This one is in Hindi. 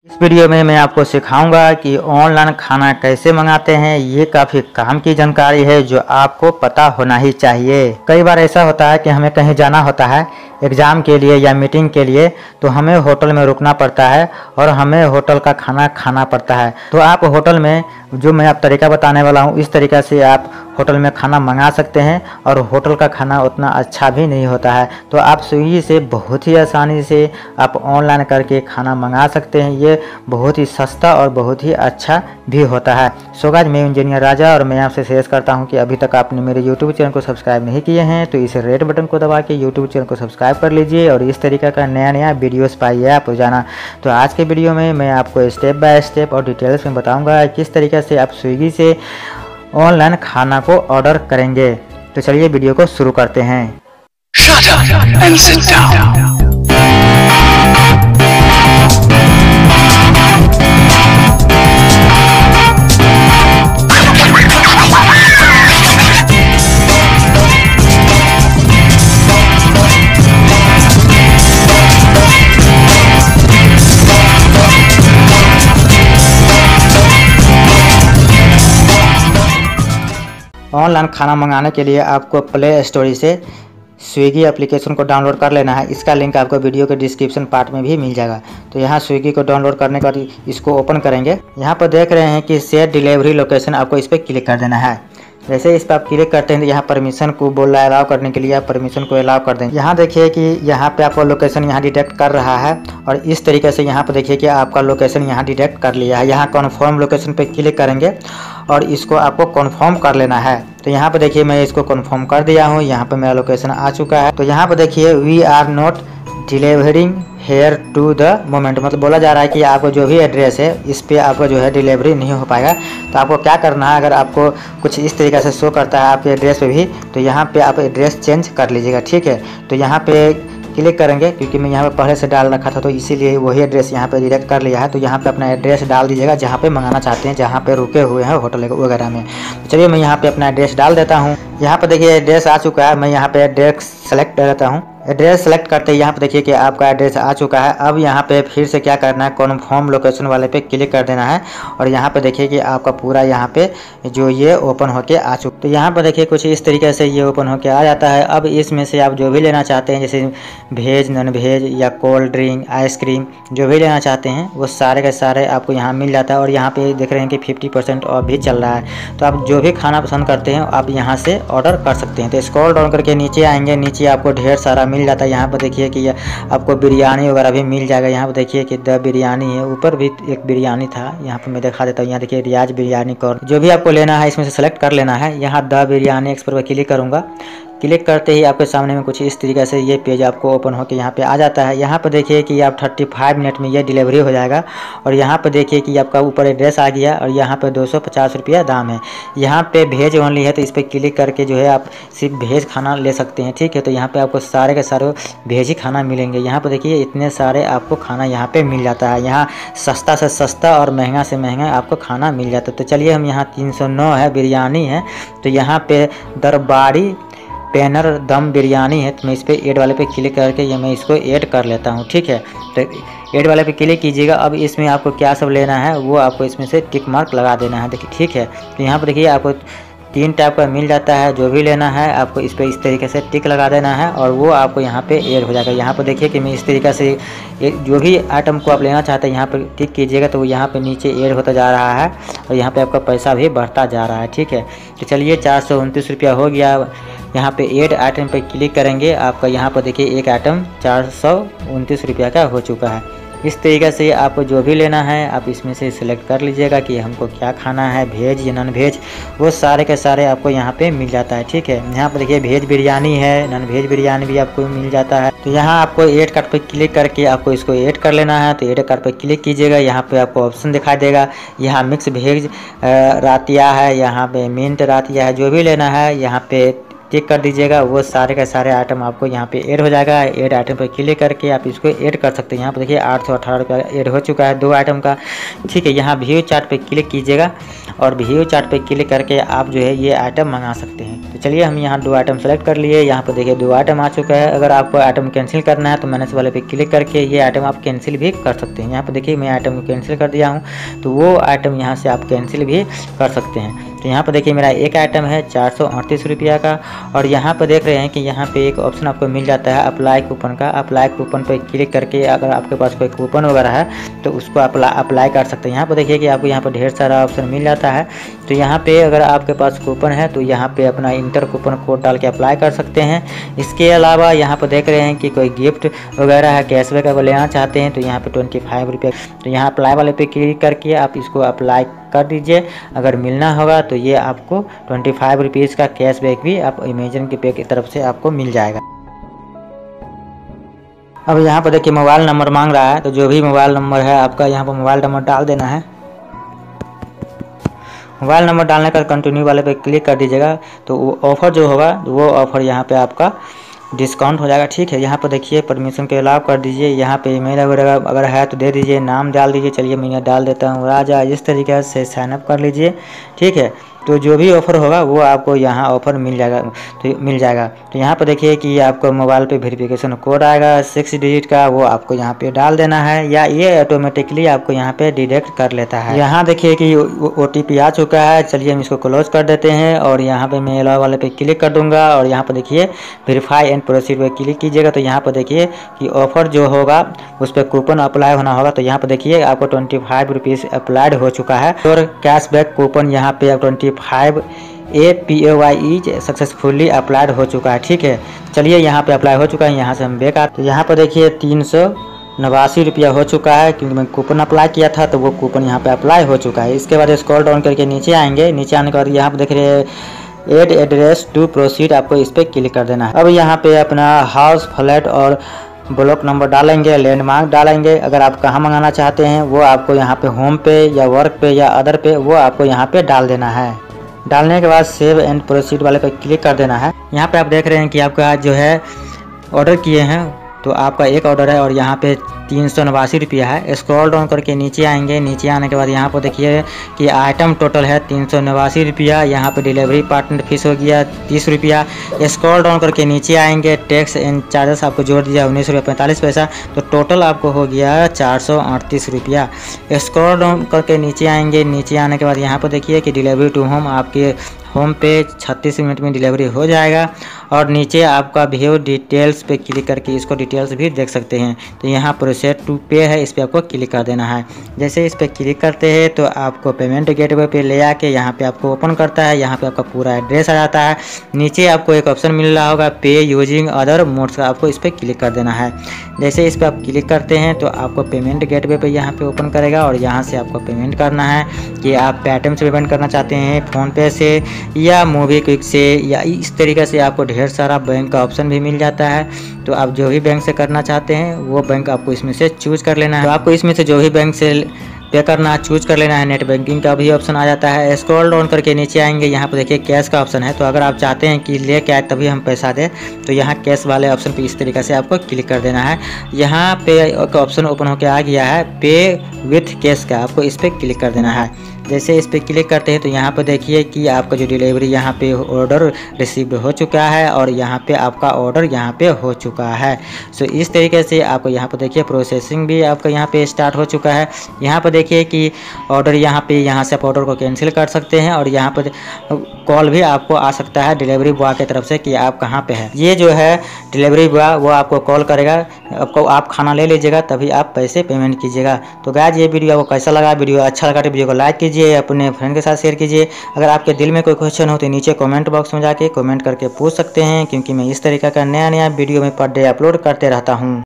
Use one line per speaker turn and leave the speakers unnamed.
इस वीडियो में मैं आपको सिखाऊंगा कि ऑनलाइन खाना कैसे मंगाते हैं। ये काफ़ी काम की जानकारी है जो आपको पता होना ही चाहिए। कई बार ऐसा होता है कि हमें कहीं जाना होता है एग्ज़ाम के लिए या मीटिंग के लिए, तो हमें होटल में रुकना पड़ता है और हमें होटल का खाना खाना पड़ता है। तो आप होटल में जो मैं आप तरीका बताने वाला हूँ, इस तरीक़ा से आप होटल में खाना मंगा सकते हैं और होटल का खाना उतना अच्छा भी नहीं होता है। तो आप स्विगी से बहुत ही आसानी से आप ऑनलाइन करके खाना मंगा सकते हैं। ये बहुत ही सस्ता और बहुत ही अच्छा भी होता है। सो गाइस, मैं इंजीनियर राजा और मैं आपसे सजेस्ट करता हूं कि अभी तक आपने मेरे यूट्यूब चैनल को सब्सक्राइब नहीं किए हैं तो इस रेड बटन को दबा के यूट्यूब चैनल को सब्सक्राइब कर लीजिए और इस तरीके का नया वीडियोस पाइए आप रोजाना। तो आज के वीडियो में मैं आपको स्टेप बाय स्टेप और डिटेल्स में बताऊँगा किस तरीके से आप स्विगी से ऑनलाइन खाना को ऑर्डर करेंगे। तो चलिए वीडियो को शुरू करते हैं।
Shut up and sit down.
Online खाना मंगाने के लिए आपको प्ले स्टोर से स्विगी एप्लीकेशन को डाउनलोड कर लेना है। इसका लिंक आपको वीडियो के डिस्क्रिप्शन पार्ट में भी मिल जाएगा। तो यहाँ स्विगी को डाउनलोड करने के बाद इसको ओपन करेंगे। यहाँ पर देख रहे हैं कि शेयर डिलीवरी लोकेशन, आपको इस पर क्लिक कर देना है। जैसे इस पर आप क्लिक करते हैं तो यहाँ परमिशन को बोल रहा है, अलाउ करने के लिए आप परमिशन को अलाउ कर देंगे। यहाँ देखिए कि यहाँ पे आपको लोकेशन यहाँ डिटेक्ट कर रहा है और इस तरीके से यहाँ पे देखिए कि आपका लोकेशन यहाँ डिटेक्ट कर लिया है। यहाँ कन्फर्म लोकेशन पे क्लिक करेंगे और इसको आपको कन्फर्म कर लेना है। तो यहाँ पे देखिए मैं इसको कन्फर्म कर दिया हूँ। यहाँ पे मेरा लोकेशन आ चुका है। तो यहाँ पे देखिए we are not delivering here to the moment, मतलब बोला जा रहा है कि आपको जो भी एड्रेस है इस पे आपको जो है डिलीवरी नहीं हो पाएगा। तो आपको क्या करना है, अगर आपको कुछ इस तरीके से शो करता है आपके एड्रेस पे भी, तो यहाँ पे आप एड्रेस चेंज कर लीजिएगा, ठीक है। तो यहाँ पे क्लिक करेंगे क्योंकि मैं यहाँ पे पहले से डाल रखा था तो इसीलिए वही एड्रेस यहाँ पे डिलीट कर लिया है। तो यहाँ पे अपना एड्रेस डाल दीजिएगा जहाँ पे मंगाना चाहते हैं, जहाँ पे रुके हुए हैं होटल वगैरह में। तो चलिए मैं यहाँ पे अपना एड्रेस डाल देता हूँ। यहाँ पे देखिए एड्रेस आ चुका है। मैं यहाँ पे एड्रेस सेलेक्ट कर लेता हूँ। एड्रेस सेलेक्ट करते ही यहाँ पे देखिए कि आपका एड्रेस आ चुका है। अब यहाँ पे फिर से क्या करना है, कन्फर्म लोकेशन वाले पे क्लिक कर देना है और यहाँ पे देखिए कि आपका पूरा यहाँ पे जो ये ओपन होके आ चुका। तो यहाँ पे देखिए कुछ इस तरीके से ये ओपन होके आ जाता है। अब इसमें से आप जो भी लेना चाहते हैं, जैसे वेज, नॉन वेज या कोल्ड ड्रिंक, आइसक्रीम, जो भी लेना चाहते हैं वो सारे के सारे आपको यहाँ मिल जाता है। और यहाँ पे देख रहे हैं कि 50% ऑफ भी चल रहा है। तो आप जो भी खाना पसंद करते हैं आप यहाँ से ऑर्डर कर सकते हैं। तो स्क्रॉल डाउन करके नीचे आएंगे, नीचे आपको ढेर सारा मिल जाता है। यहाँ पर देखिए कि आपको बिरयानी वगैरह भी मिल जाएगा। यहाँ पर देखिए कि द बिरयानी है, ऊपर भी एक बिरयानी था, यहाँ पर मैं दिखा देता हूँ। यहाँ देखिए रियाज बिरयानी कॉर्नर, जो भी आपको लेना है इसमें से सेलेक्ट कर लेना है। यहाँ द बिरयानी एक्स पर क्लिक करूँगा। क्लिक करते ही आपके सामने में कुछ इस तरीके से ये पेज आपको ओपन होकर यहाँ पे आ जाता है। यहाँ पे देखिए कि आप 35 मिनट में ये डिलीवरी हो जाएगा। और यहाँ पे देखिए कि आपका ऊपर एड्रेस आ गया और यहाँ पे 250 रुपया दाम है। यहाँ पे भेज ओनली है, तो इस पर क्लिक करके जो है आप सिर्फ भेज खाना ले सकते हैं, ठीक है। तो यहाँ पे आपको सारे के सारे भेज ही खाना मिलेंगे। यहाँ पे देखिए इतने सारे आपको खाना यहाँ पे मिल जाता है। यहाँ सस्ता से सस्ता और महंगा से महंगा आपको खाना मिल जाता है। तो चलिए हम यहाँ 309 है बिरयानी है, तो यहाँ पे दरबारी पैनर दम बिरयानी है। तो मैं इस पर ऐड वाले पे क्लिक करके ये मैं इसको ऐड कर लेता हूँ, ठीक है। तो ऐड वाले पे क्लिक कीजिएगा। अब इसमें आपको क्या सब लेना है वो आपको इसमें से टिक मार्क लगा देना है, देखिए, ठीक है। तो यहाँ पर देखिए आपको 3 टाइप का मिल जाता है। जो भी लेना है आपको इस पर इस तरीके से टिक लगा देना है और वो आपको यहाँ पे ऐड हो जाएगा। यहाँ पर देखिए कि मैं इस तरीके से जो भी आइटम को आप लेना चाहते हैं यहाँ पर टिक कीजिएगा तो वो यहाँ पे नीचे ऐड होता जा रहा है और यहाँ पे आपका पैसा भी बढ़ता जा रहा है, ठीक है। तो चलिए 429 रुपया हो गया। यहाँ पे ऐड आइटम पे क्लिक करेंगे, आपका यहाँ पर देखिए एक आइटम 429 रुपया का हो चुका है। इस तरीके से आपको जो भी लेना है आप इसमें से सिलेक्ट कर लीजिएगा कि हमको क्या खाना है, वेज या नॉन वेज, वो सारे के सारे आपको यहाँ पे मिल जाता है, ठीक है। यहाँ पर देखिए वेज बिरयानी है, नॉन वेज बिरयानी भी आपको मिल जाता है। तो यहाँ आपको ऐड कार्ड पर क्लिक करके आपको इसको ऐड कर लेना है। तो ऐड कार्ड पर क्लिक कीजिएगा, यहाँ पे आपको ऑप्शन दिखाई देगा। यहाँ मिक्स वेज रातिया है, यहाँ पे मिंट रातिया है, जो भी लेना है यहाँ पे टिक कर दीजिएगा, वो सारे का सारे आइटम आपको यहाँ पे ऐड हो जाएगा। ऐड आइटम पर क्लिक करके आप इसको ऐड कर सकते हैं। यहाँ पर देखिए 818 रुपया ऐड हो चुका है 2 आइटम का। ठीक है, यहाँ व्यू चार्ट पे क्लिक कीजिएगा और व्यू चार्ट पे क्लिक करके आप जो है ये आइटम मंगा सकते हैं। तो चलिए हम यहाँ 2 आइटम सेलेक्ट कर लिए। यहाँ पर देखिए 2 आइटम आ चुका है। अगर आपको आइटम कैंसिल करना है तो मैनेज वाले पे क्लिक करके ये आइटम आप कैंसिल भी कर सकते हैं। यहाँ पर देखिए मैं आइटम को कैंसिल कर दिया हूँ, तो वो आइटम यहाँ से आप कैंसिल भी कर सकते हैं। तो यहाँ पर देखिए मेरा एक आइटम है 438 रुपया का। और यहाँ पर देख रहे हैं कि यहाँ पे एक ऑप्शन आपको मिल जाता है अप्लाई कूपन का। अप्लाई कूपन पे क्लिक करके अगर आपके पास कोई कूपन वगैरह है तो उसको अप्लाई कर सकते हैं। यहाँ पर देखिए कि आपको यहाँ पर ढेर सारा ऑप्शन मिल जाता है। तो यहाँ पे अगर आपके पास कूपन है तो यहाँ पे अपना इंटर कूपन कोड डाल के अप्लाई कर सकते हैं। इसके अलावा यहाँ पर देख रहे हैं कि कोई गिफ्ट वगैरह है, कैशबैक अगर लेना चाहते हैं तो यहाँ पे 25 रुपये। तो यहाँ अप्लाई वाले पे क्लिक करके आप इसको अप्लाई कर दीजिए। अगर मिलना होगा तो ये आपको 25 रुपीज़ का कैशबैक भी आप अमेजन के पे की तरफ से आपको मिल जाएगा। अब यहाँ पर देखिए मोबाइल नंबर मांग रहा है, तो जो भी मोबाइल नंबर है आपका यहाँ पर मोबाइल नंबर डाल देना है। मोबाइल नंबर डालने का कंटिन्यू वाले पे क्लिक कर दीजिएगा। तो वो ऑफ़र जो होगा वो ऑफ़र यहाँ पे आपका डिस्काउंट हो जाएगा। ठीक है, यहाँ पर देखिए परमिशन के अलाव कर दीजिए। यहाँ पे ईमेल वगैरह अगर है तो दे दीजिए, नाम डाल दीजिए। चलिए मैं डाल देता हूँ राजा। इस तरीके से साइन अप कर लीजिए। ठीक है, तो जो भी ऑफ़र होगा वो आपको यहाँ ऑफ़र मिल जाएगा। तो यहाँ पर देखिए कि आपको मोबाइल पे वेरिफिकेशन कोड आएगा 6 डिजिट का, वो आपको यहाँ पे डाल देना है या ये ऑटोमेटिकली आपको यहाँ पे डिटेक्ट कर लेता है। यहाँ देखिए कि OTP आ चुका है। चलिए हम इसको क्लोज कर देते हैं और यहाँ पे मैं अलाउ वाले पे क्लिक कर दूंगा और यहाँ पर देखिए वेरीफाई एंड प्रोसीड पे क्लिक कीजिएगा। तो यहाँ पर देखिए कि ऑफ़र जो होगा उस पर कूपन अप्लाई होना होगा। तो यहाँ पर देखिए आपको 25 रुपीज़ अप्लाइड हो चुका है और कैशबैक कूपन यहाँ पे 25 APAYE सक्सेसफुली अप्लाइड हो चुका है। ठीक है, चलिए यहाँ पे अप्लाई हो चुका है। यहाँ से हम बैक आते, यहाँ पर देखिए 389 रुपया हो चुका है क्योंकि मैं कूपन अप्लाई किया था, तो वो कूपन यहाँ पे अप्लाई हो चुका है। इसके बाद स्क्रॉल डाउन करके नीचे आएंगे। नीचे आने के बाद यहाँ पे देख रहे हैं एड एड्रेस टू प्रोसीड, आपको इस पर क्लिक कर देना है। अब यहाँ पे अपना हाउस, फ्लैट और ब्लॉक नंबर डालेंगे, लैंडमार्क डालेंगे। अगर आप कहाँ मंगाना चाहते हैं वो आपको यहाँ पे होम पे या वर्क पे या अदर पे वो आपको यहाँ पे डाल देना है। डालने के बाद सेव एंड प्रोसीड वाले पे क्लिक कर देना है। यहाँ पे आप देख रहे हैं कि आपका जो है ऑर्डर किए हैं, तो आपका एक ऑर्डर है और यहाँ पे 389 रुपया है। स्क्रॉल डाउन करके नीचे आएंगे। नीचे आने के बाद यहाँ पर देखिए कि आइटम टोटल है 389 रुपया। यहाँ पे डिलीवरी पार्टनर फीस हो गया 30 रुपया। स्क्रॉल डाउन करके नीचे आएंगे, टैक्स एंड चार्जेस आपको जोड़ दिया 19 रुपया 45 पैसा। तो टोटल आपको हो गया 438 रुपया। स्क्रॉल डाउन करके नीचे आएंगे। नीचे आने के बाद यहाँ पर देखिए कि डिलीवरी टू होम, आपके होम पे 36 मिनट में डिलीवरी हो जाएगा। और नीचे आपका व्यू डिटेल्स पे क्लिक करके इसको डिटेल्स भी देख सकते हैं। तो यहाँ प्रोसेस टू पे है, इस पर आपको क्लिक कर देना है। जैसे इस पर क्लिक करते हैं तो आपको पेमेंट गेटवे पे ले आके यहाँ पे आपको ओपन करता है। यहाँ पे आपका पूरा एड्रेस आ जाता है। नीचे आपको एक ऑप्शन मिल रहा होगा पे यूजिंग अदर मोड्स का, आपको इस पर क्लिक कर देना है। जैसे इस पर आप क्लिक करते हैं तो आपको पेमेंट गेटवे पे यहाँ पे ओपन करेगा और यहाँ से आपको पेमेंट करना है कि आप पेटीएम से पेमेंट करना चाहते हैं, फ़ोनपे से या मोबीक्विक से, या इस तरीके से आपको ढेर सारा बैंक का ऑप्शन भी मिल जाता है। तो आप जो भी बैंक से करना चाहते हैं वो बैंक आपको इसमें से चूज कर लेना है। तो आपको इसमें से जो भी बैंक से पे करना है चूज कर लेना है। नेट बैंकिंग का भी ऑप्शन आ जाता है। स्क्रॉल डाउन करके नीचे आएंगे, यहाँ पर देखिए कैश का ऑप्शन है। तो अगर आप चाहते हैं कि लेके आए तभी हम पैसा दें तो यहाँ कैश वाले ऑप्शन पे इस तरीके से आपको क्लिक कर देना है। यहाँ पे एक ऑप्शन ओपन होकर आ गया है पे विथ कैश का, आपको इस पर क्लिक कर देना है। जैसे इस पर क्लिक करते हैं तो यहाँ पर देखिए कि आपका जो डिलीवरी यहाँ पे ऑर्डर रिसीव्ड हो चुका है और यहाँ पे आपका ऑर्डर यहाँ पे हो चुका है। सो इस तरीके से आपको यहाँ पर देखिए प्रोसेसिंग भी आपका यहाँ पे स्टार्ट हो चुका है। यहाँ पर देखिए कि ऑर्डर यहाँ से आप ऑर्डर को कैंसिल कर सकते हैं और यहाँ पर कॉल भी आपको आ सकता है डिलीवरी बॉय की तरफ से कि आप कहाँ पे हैं। ये जो है डिलीवरी बॉय वो आपको कॉल करेगा, आपको आप खाना ले लीजिएगा तभी आप पैसे पेमेंट कीजिएगा। तो गाइस ये वीडियो आपको कैसा लगा? वीडियो अच्छा लगा तो वीडियो को लाइक कीजिए, अपने फ्रेंड के साथ शेयर कीजिए। अगर आपके दिल में कोई क्वेश्चन हो तो नीचे कमेंट बॉक्स में जाके कमेंट करके पूछ सकते हैं, क्योंकि मैं इस तरीके का नया वीडियो में पर डे अपलोड करते रहता हूँ।